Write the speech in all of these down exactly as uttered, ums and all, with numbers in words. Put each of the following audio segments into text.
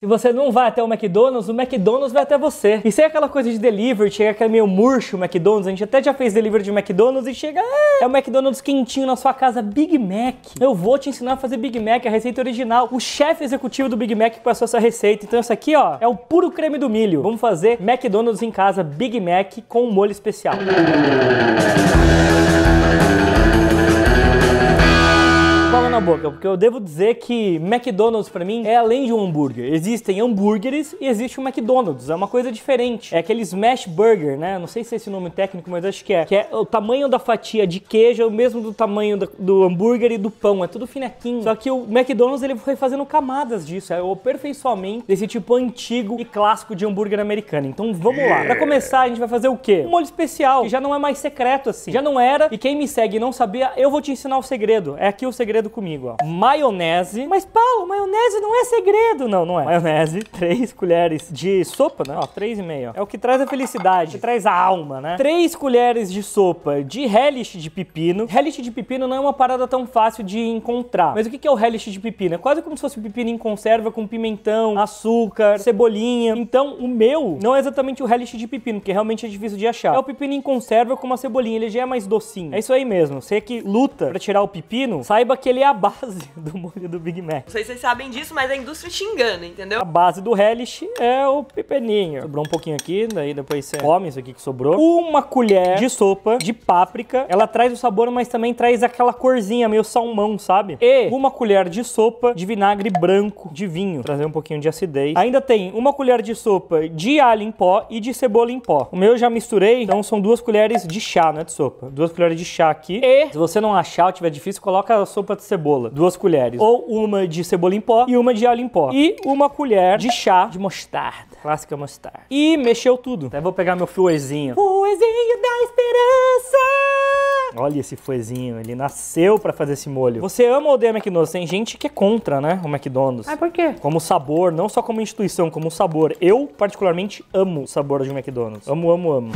Se você não vai até o McDonald's, o McDonald's vai até você. E sem aquela coisa de delivery, chega aquele meio murcho o McDonald's, a gente até já fez delivery de McDonald's e chega, ah, é o McDonald's quentinho na sua casa, Big Mac. Eu vou te ensinar a fazer Big Mac, a receita original. O chefe executivo do Big Mac passou essa receita. Então isso aqui, ó, é o puro creme do milho. Vamos fazer McDonald's em casa, Big Mac com um molho especial. Fala na boca, porque eu devo dizer que McDonald's pra mim é além de um hambúrguer. Existem hambúrgueres e existe o McDonald's, é uma coisa diferente. É aquele smash burger, né? Não sei se é esse o nome técnico, mas acho que é. Que é o tamanho da fatia de queijo, é o mesmo do tamanho do, do hambúrguer e do pão, é tudo finequinho. Só que o McDonald's ele foi fazendo camadas disso, é o aperfeiçoamento desse tipo antigo e clássico de hambúrguer americano. Então vamos lá. Pra começar, a gente vai fazer o quê? Um molho especial, que já não é mais secreto assim. Já não era, e quem me segue e não sabia, eu vou te ensinar o segredo. É aqui o segredo comigo, ó. Maionese. Mas, Paulo, maionese não é segredo. Não, não é. Maionese, três colheres de sopa, né? Ó, três e meio. É o que traz a felicidade, que traz a alma, né? Três colheres de sopa de relish de pepino. Relish de pepino não é uma parada tão fácil de encontrar. Mas o que é o relish de pepino? É quase como se fosse um pepino em conserva com pimentão, açúcar, cebolinha. Então, o meu não é exatamente o relish de pepino, porque realmente é difícil de achar. É o pepino em conserva com uma cebolinha. Ele já é mais docinho. É isso aí mesmo. Você que luta pra tirar o pepino, saiba que ele é a base do molho do Big Mac. Não sei se vocês sabem disso, mas a indústria te engana, entendeu? A base do relish é o pepininho. Sobrou um pouquinho aqui, daí depois você come isso aqui que sobrou. Uma colher de sopa de páprica. Ela traz o sabor, mas também traz aquela corzinha meio salmão, sabe? E uma colher de sopa de vinagre branco de vinho. Trazer um pouquinho de acidez. Ainda tem uma colher de sopa de alho em pó e de cebola em pó. O meu eu já misturei, então são duas colheres de chá, não é de sopa. Duas colheres de chá aqui. E se você não achar ou tiver difícil, coloca a sopa de cebola. Duas colheres. Ou uma de cebola em pó e uma de alho em pó. E uma colher de chá de mostarda. Clássica mostarda. E mexeu tudo. Até vou pegar meu fouezinho. Fouezinho da esperança! Olha esse fouezinho. Ele nasceu pra fazer esse molho. Você ama ou odeia McDonald's? Tem gente que é contra, né? O McDonald's. Mas por quê? Como sabor, não só como instituição, como sabor. Eu, particularmente, amo o sabor de McDonald's. Amo, amo, amo.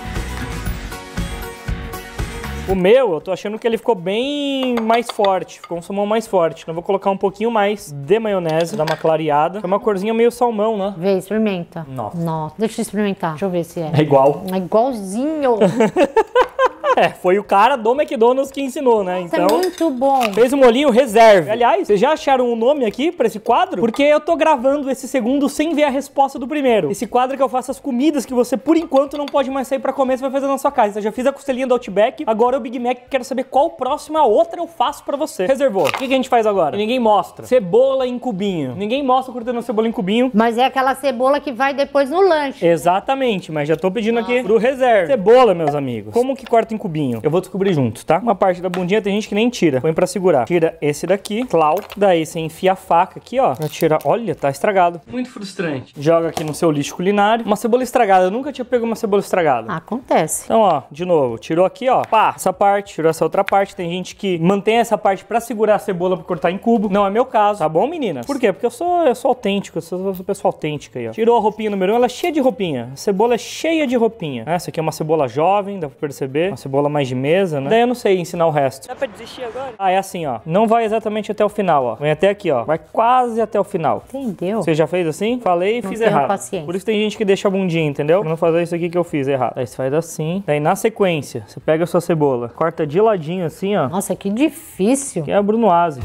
O meu, eu tô achando que ele ficou bem mais forte, ficou um salmão mais forte. Então eu vou colocar um pouquinho mais de maionese, dar uma clareada. É uma corzinha meio salmão, né? Vê, experimenta. Nossa. Nossa, deixa eu experimentar. Deixa eu ver se é. É igual. É igualzinho. É, foi o cara do McDonald's que ensinou, né? Nossa, Então, é muito bom. fez o molhinho reserve. Aliás, vocês já acharam um nome aqui pra esse quadro? Porque eu tô gravando esse segundo sem ver a resposta do primeiro. Esse quadro que eu faço as comidas que você, por enquanto, não pode mais sair pra comer, você vai fazer na sua casa. Eu já fiz a costelinha do Outback, agora o Big Mac, quero saber qual próxima outra eu faço pra você. Reservou. O que, que a gente faz agora? Ninguém mostra. Cebola em cubinho. Ninguém mostra cortando a cebola em cubinho. Mas é aquela cebola que vai depois no lanche. Exatamente, mas já tô pedindo aqui pro reserve. Cebola, meus amigos. Como que corta em cubinho? Eu vou descobrir juntos, tá? Uma parte da bundinha tem gente que nem tira. Põe pra segurar. Tira esse daqui, clau. Daí você enfia a faca aqui, ó. Pra tirar. Olha, tá estragado. Muito frustrante. Joga aqui no seu lixo culinário. Uma cebola estragada. Eu nunca tinha pego uma cebola estragada. Acontece. Então, ó, de novo. Tirou aqui, ó. Pá, essa parte. Tirou essa outra parte. Tem gente que mantém essa parte pra segurar a cebola pra cortar em cubo. Não é meu caso. Tá bom, meninas? Por quê? Porque eu sou, eu sou autêntico. Eu sou, eu sou pessoa autêntica aí, ó. Tirou a roupinha número um. Ela é cheia de roupinha. A cebola é cheia de roupinha. Essa aqui é uma cebola jovem, dá pra perceber. Uma cebola mais de mesa, né? Daí eu não sei ensinar o resto. Dá pra desistir agora? Ah, é assim, ó. Não vai exatamente até o final, ó. Vem até aqui, ó. Vai quase até o final. Entendeu? Você já fez assim? Falei e Não fiz tenho errado. paciência. Por isso tem gente que deixa a bundinha, entendeu? Pra não fazer isso aqui que eu fiz errado. Daí você faz assim. Daí na sequência, você pega a sua cebola, corta de ladinho assim, ó. Nossa, que difícil. Que é a brunoise.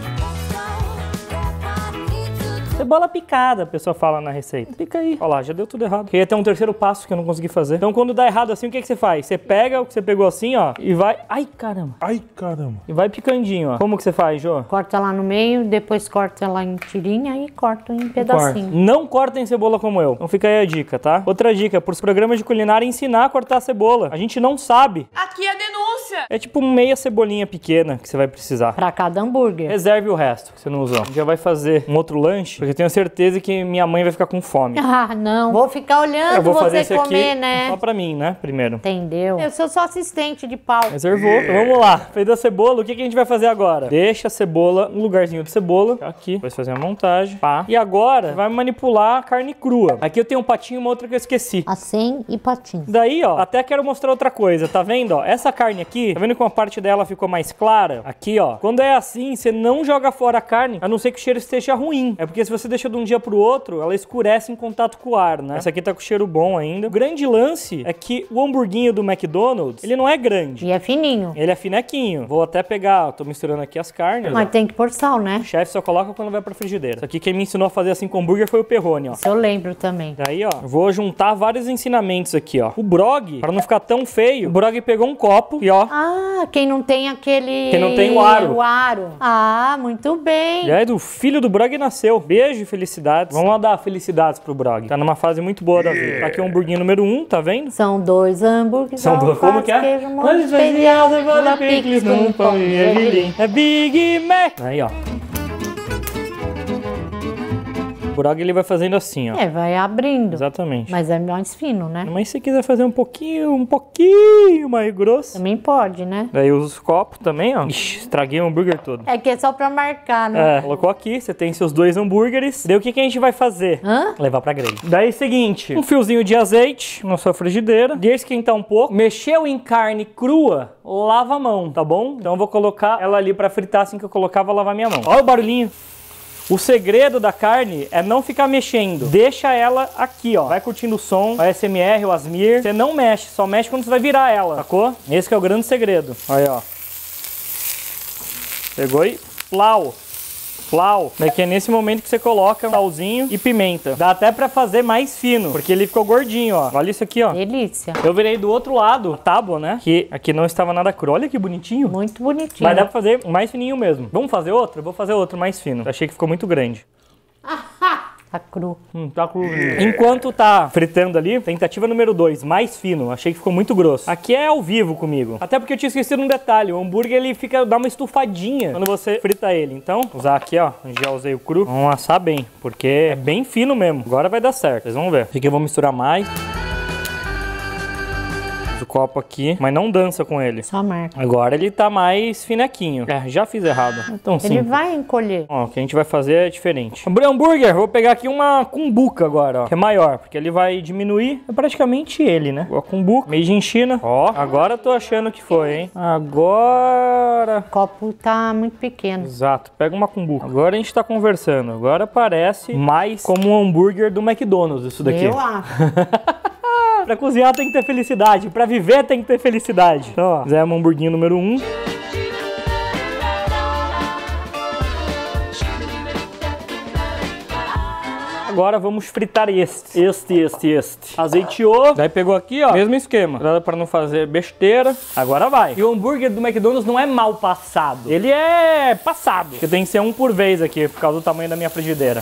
Cebola picada, a pessoa fala na receita. Pica aí. Olha lá, já deu tudo errado. Porque ia ter um terceiro passo que eu não consegui fazer. Então quando dá errado assim, o que que você faz? Você pega o que você pegou assim, ó, e vai... Ai, caramba. Ai, caramba. E vai picandinho, ó. Como que você faz, Jô? Corta lá no meio, depois corta lá em tirinha e corta em pedacinho. Não cortem cebola como eu. Então fica aí a dica, tá? Outra dica, pros programas de culinária, ensinar a cortar a cebola. A gente não sabe. Aqui é a denúncia! É tipo meia cebolinha pequena que você vai precisar. Pra cada hambúrguer. Reserve o resto que você não usou. A gente já vai fazer um outro lanche, porque eu tenho certeza que minha mãe vai ficar com fome. Ah, não. Vou ficar olhando Eu vou fazer você esse comer, aqui né? só pra mim, né? Primeiro. Entendeu? Eu sou só assistente de pau. Reservou. Então vamos lá. Fez a cebola, o que, que a gente vai fazer agora? Deixa a cebola no lugarzinho de cebola. Aqui. Depois fazer a montagem. Pá. E agora vai manipular a carne crua. Aqui eu tenho um patinho e uma outra que eu esqueci. Acém e patinho. Daí, ó, até quero mostrar outra coisa. Tá vendo, ó? Essa carne aqui aqui, tá vendo que uma parte dela ficou mais clara? Aqui, ó. Quando é assim, você não joga fora a carne, a não ser que o cheiro esteja ruim. É porque se você deixa de um dia pro outro, ela escurece em contato com o ar, né? Essa aqui tá com cheiro bom ainda. O grande lance é que o hamburguinho do McDonald's, ele não é grande. E é fininho. Ele é finequinho. Vou até pegar, tô misturando aqui as carnes. Mas tem que pôr sal, né? O chefe só coloca quando vai pra frigideira. Isso aqui quem me ensinou a fazer assim com hambúrguer foi o Perrone, ó. Isso eu lembro também. Daí, ó, vou juntar vários ensinamentos aqui, ó. O Brog, pra não ficar tão feio, o Brog pegou um copo e, ó... Ah, quem não tem aquele... Quem não tem o aro. O aro. Ah, muito bem. E aí, do filho do Brog nasceu. Beijo e felicidades. Vamos lá dar felicidades pro Brog. Tá numa fase muito boa da vida. Tá aqui o hamburguinho número um, tá vendo? São dois hambúrgueres. São dois. Como que é? Queijo, molho especial, cebola, picles, com pão e gergelim. É Big Mac. Aí, ó. O Brog, ele vai fazendo assim, ó. É, vai abrindo. Exatamente. Mas é mais fino, né? Mas se quiser fazer um pouquinho, um pouquinho mais grosso... Também pode, né? Daí usa os copos também, ó. Ixi, estraguei o hambúrguer todo. É que é só pra marcar, né? É, colocou aqui, você tem seus dois hambúrgueres. Daí o que, que a gente vai fazer? Hã? Levar pra grelha. Daí, seguinte, um fiozinho de azeite na sua frigideira. Deixa esquentar um pouco. Mexeu em carne crua, lava a mão, tá bom? Então eu vou colocar ela ali pra fritar. Assim que eu colocar, vou lavar minha mão. Olha o barulhinho. O segredo da carne é não ficar mexendo. Deixa ela aqui, ó. Vai curtindo o som, o A S M R, o Asmir. Você não mexe, só mexe quando você vai virar ela, sacou? Esse que é o grande segredo. Aí, ó. Pegou e plau. Plau. Daqui é nesse momento que você coloca salzinho e pimenta. Dá até pra fazer mais fino, porque ele ficou gordinho, ó. Olha isso aqui, ó. Delícia. Eu virei do outro lado, a tábua, né? Que aqui não estava nada cru. Olha que bonitinho. Muito bonitinho. Mas dá pra fazer mais fininho mesmo. Vamos fazer outro? Eu vou fazer outro mais fino. Eu achei que ficou muito grande. Tá cru. Hum, tá cru. Enquanto tá fritando ali, tentativa número dois, mais fino. Achei que ficou muito grosso. Aqui é ao vivo comigo. Até porque eu tinha esquecido um detalhe. O hambúrguer, ele fica, dá uma estufadinha quando você frita ele. Então, usar aqui, ó. Já usei o cru. Vamos assar bem, porque é bem fino mesmo. Agora vai dar certo. Vocês vão ver. Aqui eu vou misturar mais. O copo aqui, mas não dança com ele. Só marca. Agora ele tá mais finequinho. É, já fiz errado. Então, Ele sim. vai encolher. Ó, o que a gente vai fazer é diferente. Hambúrguer, vou pegar aqui uma cumbuca agora, ó. Que é maior, porque ele vai diminuir. É praticamente ele, né? A cumbuca, made in China. Ó, agora eu tô achando que foi, hein? Agora... O copo tá muito pequeno. Exato, pega uma cumbuca. Agora a gente tá conversando. Agora parece mais como um hambúrguer do McDonald's, isso daqui. Eu acho. Pra cozinhar tem que ter felicidade. Pra viver tem que ter felicidade. Então, ó, fizemos um hamburguinho número um. Agora vamos fritar este. Este, este, este. Azeiteou. Daí pegou aqui, ó. Mesmo esquema. Nada pra não fazer besteira. Agora vai. E o hambúrguer do McDonald's não é mal passado. Ele é passado. Porque tem que ser um por vez aqui, por causa do tamanho da minha frigideira.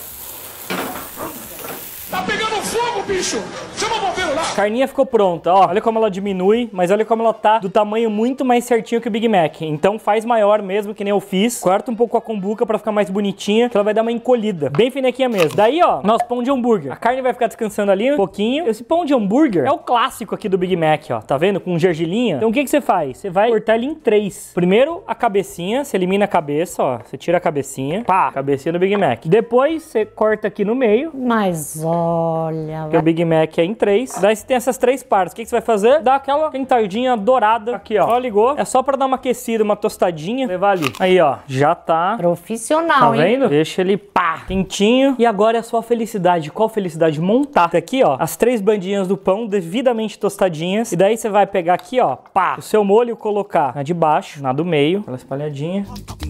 Tá pegando fogo, bicho! Chama o bombeiro lá! A carninha ficou pronta, ó. Olha como ela diminui, mas olha como ela tá do tamanho muito mais certinho que o Big Mac. Então faz maior mesmo, que nem eu fiz. Corta um pouco a cumbuca pra ficar mais bonitinha, que ela vai dar uma encolhida. Bem finequinha mesmo. Daí, ó, nosso pão de hambúrguer. A carne vai ficar descansando ali um pouquinho. Esse pão de hambúrguer é o clássico aqui do Big Mac, ó. Tá vendo? Com gergelinha. Então o que que você faz? Você vai cortar ele em três. Primeiro, a cabecinha. Você elimina a cabeça, ó. Você tira a cabecinha. Pá, cabecinha do Big Mac. Depois, você corta aqui no meio. Mas olha... Porque o Big Mac é em três. Daí você tem essas três partes. O que que você vai fazer? Dá aquela quentadinha dourada. Aqui, ó. Ó, ligou. É só pra dar uma aquecida, uma tostadinha. Levar ali. Aí, ó. Já tá. Profissional, Tá hein? vendo? Deixa ele, pá, quentinho. E agora é a sua felicidade. Qual felicidade? Montar. Tá aqui, ó. As três bandinhas do pão devidamente tostadinhas. E daí você vai pegar aqui, ó. Pá. O seu molho colocar na de baixo, na do meio. Aquela espalhadinha.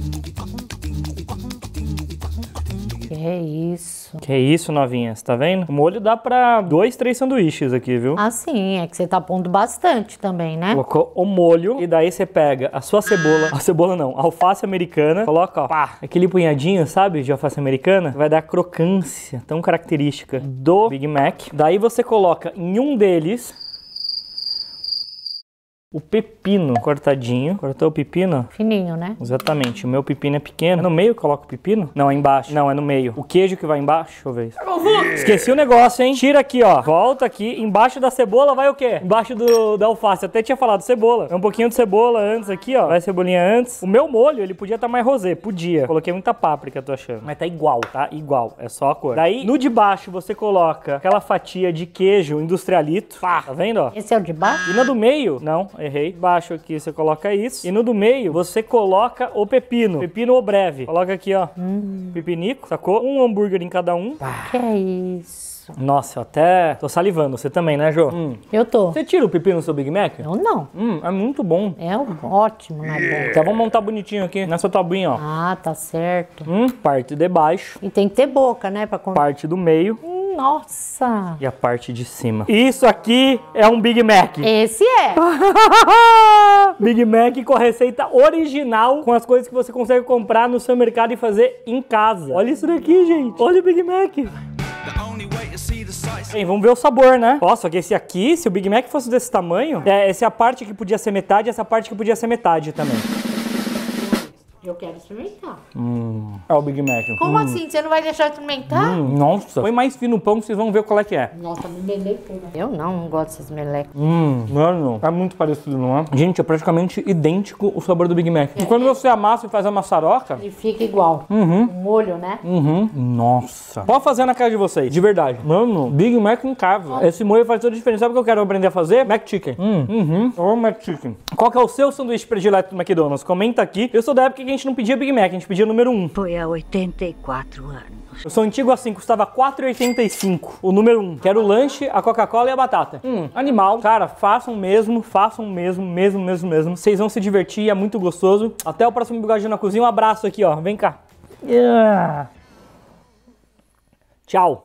Que é isso. Que é isso, novinhas. Tá vendo? O molho dá pra dois, três sanduíches aqui, viu? Ah, sim. É que você tá pondo bastante também, né? Colocou o molho e daí você pega a sua cebola, a cebola não, a alface americana, coloca, ó, pá, aquele punhadinho, sabe, de alface americana, vai dar a crocância tão característica do Big Mac. Daí você coloca em um deles o pepino cortadinho. Cortou o pepino? Fininho, né? Exatamente. O meu pepino é pequeno. É no meio que coloca o pepino? Não, é embaixo. Não, é no meio. O queijo que vai embaixo? Deixa eu ver isso. Esqueci o negócio, hein? Tira aqui, ó. Volta aqui. Embaixo da cebola vai o quê? Embaixo do, da alface. Eu até tinha falado cebola. É um pouquinho de cebola antes aqui, ó. Vai a cebolinha antes. O meu molho, ele podia estar mais rosé. Podia. Coloquei muita páprica, tô achando. Mas tá igual, tá? Igual. É só a cor. Daí, no de baixo, você coloca aquela fatia de queijo industrialito. Pá, tá vendo, ó? Esse é o de baixo? E na do meio, não. errei. Embaixo aqui você coloca isso. E no do meio, você coloca o pepino. Pepino ou breve. Coloca aqui, ó. Hum. Pepinico, sacou? Um hambúrguer em cada um. Que é isso? Nossa, eu até tô salivando. Você também, né, Jô? Hum. Eu tô. Você tira o pepino do seu Big Mac? Eu não. Hum, é muito bom. É ótimo na boca. Então vamos montar bonitinho aqui nessa tabuinha, ó. Ah, tá certo. Hum, parte de baixo. E tem que ter boca, né? Pra comer. Parte do meio. Hum, nossa. E a parte de cima. Isso aqui é um Big Mac. Esse é. Big Mac com a receita original, com as coisas que você consegue comprar no seu mercado e fazer em casa. Olha isso daqui, gente. Olha o Big Mac. Bem, vamos ver o sabor, né? Nossa, que esse aqui, se o Big Mac fosse desse tamanho, é, essa é a parte que podia ser metade, essa parte que podia ser metade também. Eu quero experimentar. Hum, é o Big Mac. Como hum. assim? Você não vai deixar eu experimentar? Hum, nossa. Põe mais fino no pão que vocês vão ver qual é que é. Nossa, me melei toda. Eu não, não gosto dessas melecas. Hum, mano, é muito parecido, não é? Gente, é praticamente idêntico o sabor do Big Mac. E quando você amassa e faz a maçaroca... E fica igual. Uhum. O molho, né? Uhum. Nossa. Pode fazer na casa de vocês, de verdade. Mano, Big Mac em casa. Esse molho faz toda a diferença. Sabe o que eu quero aprender a fazer? Mac Chicken. Hum. Uhum. Ou Mac Chicken. Qual que é o seu sanduíche predileto do McDonald's? Comenta aqui. Eu sou da época que a gente não pedia Big Mac, a gente pedia o número um. Foi há oitenta e quatro anos. Eu sou antigo assim, custava quatro reais e oitenta e cinco centavos. O número um. Quero o lanche, a Coca-Cola e a batata. Hum, animal. Cara, façam mesmo, façam mesmo, mesmo, mesmo, mesmo. Vocês vão se divertir, é muito gostoso. Até o próximo Bigodinho na Cozinha. Um abraço aqui, ó. Vem cá. Yeah. Tchau.